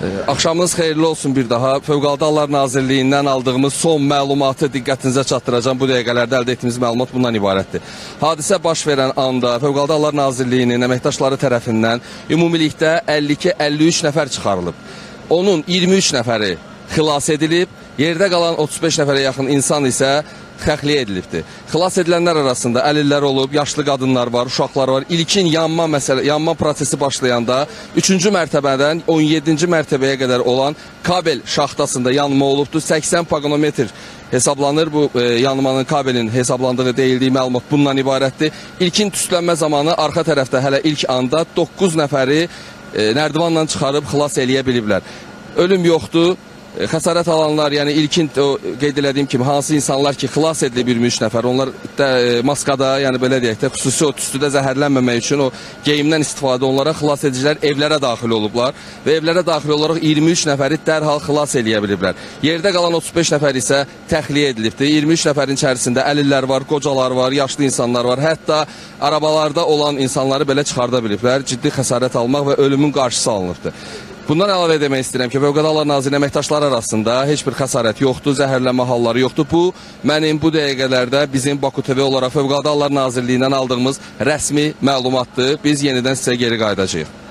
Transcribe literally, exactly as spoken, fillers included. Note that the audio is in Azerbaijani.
Axşamınız xeyirli olsun bir daha. Fövqəladə Hallar Nazirliyindən aldığımız son məlumatı diqqətinizə çatdıracağım. Bu dəqiqələrdə əldə etdiyimiz məlumat bundan ibarətdir. Hadisə baş verən anda Fövqəladə Hallar Nazirliyinin əməkdaşları tərəfindən ümumilikdə əlli iki əlli üç nəfər çıxarılıb. Onun iyirmi üç nəfəri xilas edilib, yerdə qalan otuz beş nəfərə yaxın insan isə təxliyə edilibdir. Xilas edilənlər arasında əlillər olub, yaşlı qadınlar var, uşaqlar var. İlkin yanma məsələ, yanma prosesi başlayanda üçüncü mərtəbədən on yeddinci mərtəbəyə qədər olan kabel şaxtasında yanma olubdur. səksən paqonometr hesablanır. Bu e, yanmanın kabelin hesablandığı deyildiyi məlumat bundan ibarətdir. İlkin tüstülənmə zamanı arxa tərəfdə hələ ilk anda doqquz nəfəri e, nərdivanla çıxarıb xilas eləyə biliblər. Ölüm yoxdur. Xəsarət alanlar, yəni ilkin o, qeyd elədiyim kimi hansı insanlar ki xilas edilib iyirmi üç nəfər, onlar da, e, maskada, yəni belə deyək də, xüsusi o tüstüdə zəhərlənməmək üçün o geyimdən istifadə onlara xilas edicilər evlərə daxil olublar və evlərə daxil olaraq iyirmi üç nəfəri dərhal xilas eləyə biliblər. Yerdə qalan otuz beş nəfər isə təxliyə edilibdir. iyirmi üç nəfərin içərisində əlillər var, qocalar var, yaşlı insanlar var, hətta arabalarda olan insanları belə çıxarda biliblər. Ciddi xəsarət almaq və ölümün qarşısı alınıbdır. Bundan əlavə demək istəyirəm ki, Fövqəladə Hallar Nazirliyinin əməkdaşları arasında heç bir xəsarət yoxdur, zəhərlənmə halları yoxdur. Bu, mənim bu dəqiqələrdə bizim Baku T V olaraq Fövqəladə Hallar Nazirliyindən aldığımız rəsmi məlumatdır. Biz yenidən sizə geri qayıdacağıq.